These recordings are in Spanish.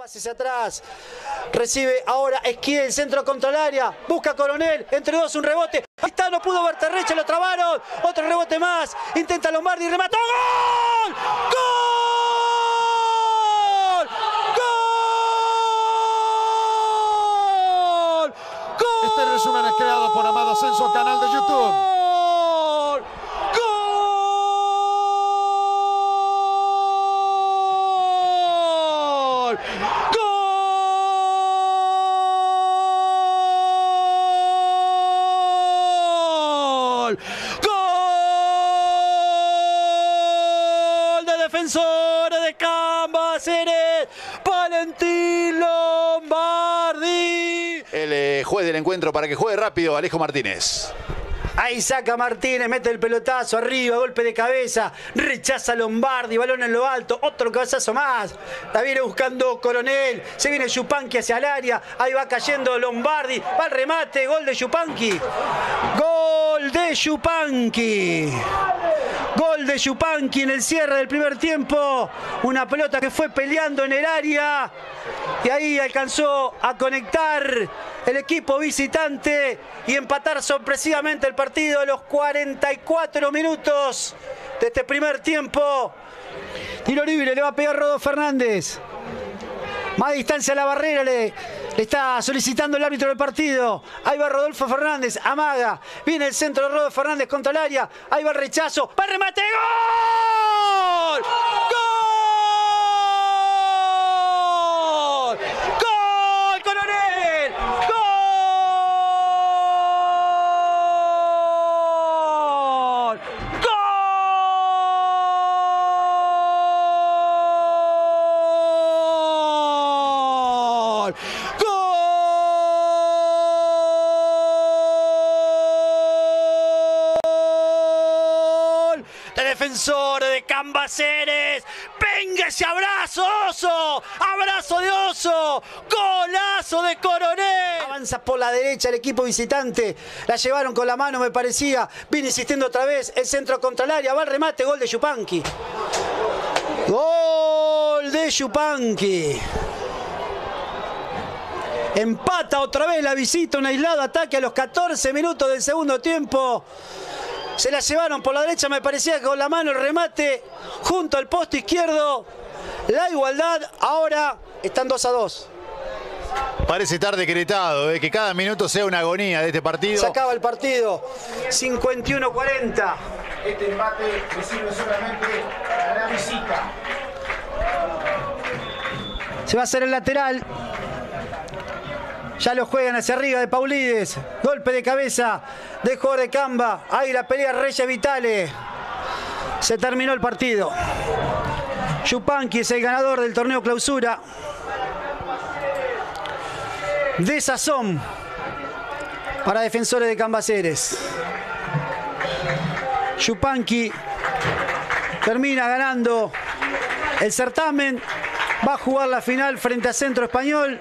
Hacia atrás, recibe ahora Esquiel, centro contra el área, busca Coronel, entre dos un rebote, ahí está, no pudo Berterreche, lo trabaron, otro rebote más, intenta Lombardi, remató, ¡gol! ¡Gol! ¡Gol! Este resumen es creado por Amado Ascenso, canal de YouTube. ¡Gol de Defensores de Cambaceres! Valentín Lombardi. El juez del encuentro para que juegue rápido, Alejo Martínez. Ahí saca Martínez, mete el pelotazo arriba, golpe de cabeza, rechaza Lombardi, balón en lo alto, otro cabezazo más. La viene buscando Coronel, se viene Yupanqui hacia el área, ahí va cayendo Lombardi, va el remate, gol de Yupanqui. Gol de Yupanqui. Gol de Yupanqui en el cierre del primer tiempo. Una pelota que fue peleando en el área y ahí alcanzó a conectar el equipo visitante y empatar sorpresivamente el partido a los 44 minutos de este primer tiempo. Tiro libre, le va a pegar Rodolfo Fernández. Más distancia a la barrera le está solicitando el árbitro del partido. Ahí va Rodolfo Fernández, amaga. Viene el centro de Rodolfo Fernández contra el área. Ahí va el rechazo, va el remate, ¡gol! ¡Gol! ¡Gol, Coronel! ¡Gol! ¡Gol! ¡Gol! De Defensores de Cambaceres. ¡Venga ese abrazo, Oso! ¡Abrazo de Oso! ¡Golazo de Coronel! Avanza por la derecha el equipo visitante. La llevaron con la mano, me parecía. Viene insistiendo otra vez. El centro contra el área. Va el remate. Gol de Yupanqui. Gol de Yupanqui. Empata otra vez la visita. Un aislado ataque a los 14 minutos del segundo tiempo. Se la llevaron por la derecha, me parecía que con la mano el remate junto al poste izquierdo. La igualdad, ahora están 2-2. Parece estar decretado, que cada minuto sea una agonía de este partido. Se acaba el partido, 51-40. Este empate le sirve solamente a la visita. Se va a hacer el lateral. Ya lo juegan hacia arriba de Paulides. Golpe de cabeza de jugador de Camba. Ahí la pelea Reyes Vitale. Se terminó el partido. Yupanqui es el ganador del torneo clausura. Desazón para Defensores de Cambaceres. Yupanqui termina ganando el certamen. Va a jugar la final frente a Centro Español.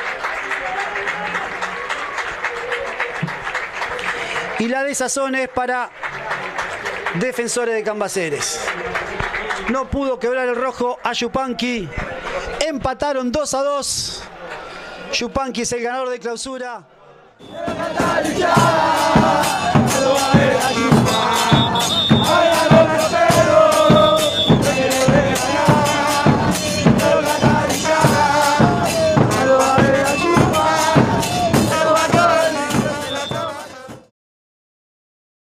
Y la desazón es para Defensores de Cambaceres. No pudo quebrar el rojo a Yupanqui. Empataron 2-2. Yupanqui es el ganador de clausura.